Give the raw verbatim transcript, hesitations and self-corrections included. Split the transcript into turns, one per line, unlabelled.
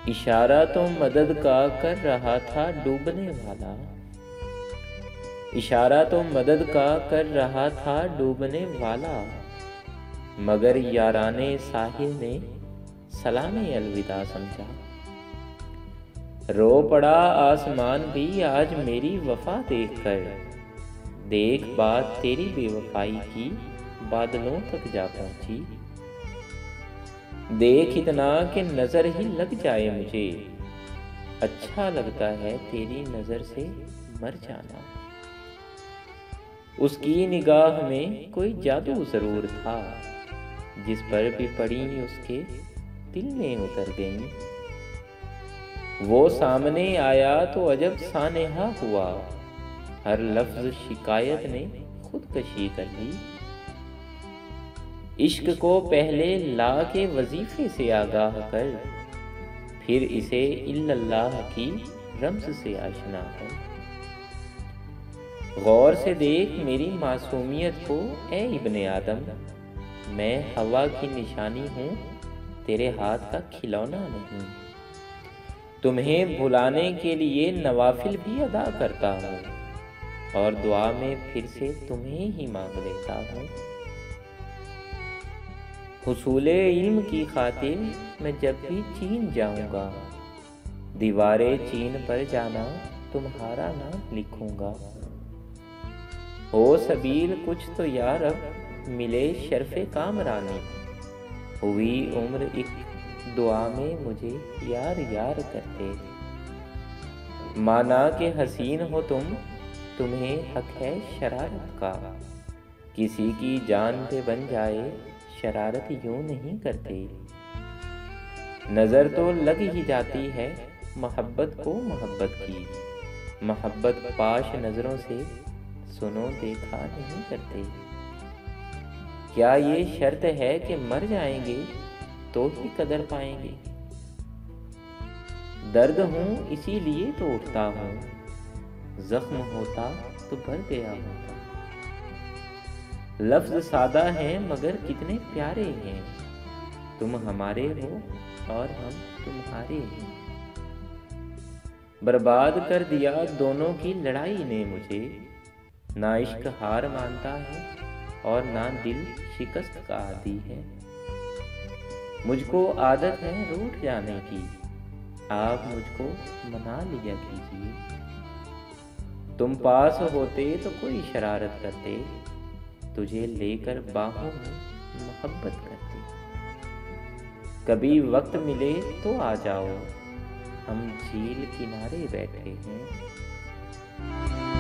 इशारा तो मदद का कर रहा था डूबने वाला। इशारा तो मदद का कर रहा था डूबने वाला, मगर याराने साहिल ने सलामे अलविदा समझा। रो पड़ा आसमान भी आज मेरी वफा देखकर, देख बात तेरी बेवफाई की बादलों तक जा पहुंची। देख इतना कि नजर ही लग जाए मुझे, अच्छा लगता है तेरी नजर से मर जाना। उसकी निगाह में कोई जादू जरूर था, जिस पर भी पड़ी उसके दिल में उतर गई। वो सामने आया तो अजब सानेहा हुआ, हर लफ्ज शिकायत ने खुदकशी कर ली। इश्क को पहले ला के वजीफे से आगाह कर, फिर इसे इल्लल्लाह की रम्ज से आशना कर। गौर से देख मेरी मासूमियत को ए इब्ने आदम, मैं हवा की निशानी हूँ तेरे हाथ का खिलौना नहीं। तुम्हें भुलाने के लिए नवाफिल भी अदा करता हूँ, और दुआ में फिर से तुम्हें ही मांग लेता हूँ। हुसूले इल्म की खातिर मैं जब भी चीन जाऊंगा, दीवारे चीन पर जाना तुम्हारा नाम लिखूंगा। हो सबील कुछ तो यार अब मिले शर्फे कामरानी, हुई उम्र एक दुआ में मुझे यार यार करते। माना के हसीन हो तुम, तुम्हें हक है शरारत का, किसी की जान पे बन जाए शरारत यूं नहीं करते। नजर तो लग ही जाती है मोहब्बत को मोहब्बत की, मोहब्बत पाश नजरों से सुनो देखा नहीं करते। क्या ये शर्त है कि मर जाएंगे तो ही कदर पाएंगे? दर्द हूं इसीलिए तो उठता हूं, जख्म होता तो भर गया होता। लफ्ज सादा हैं मगर कितने प्यारे हैं, तुम हमारे हो और हम तुम्हारे हैं। बर्बाद कर दिया दोनों की लड़ाई ने मुझे, ना इश्क हार मानता है और ना दिल शिकस्त का आदी है। मुझको आदत है रूठ जाने की, आप मुझको मना लिया कीजिए। तुम पास होते तो कोई शरारत करते, तुझे लेकर बाहों में मोहब्बत करते। कभी वक्त मिले तो आ जाओ, हम झील किनारे बैठे हैं।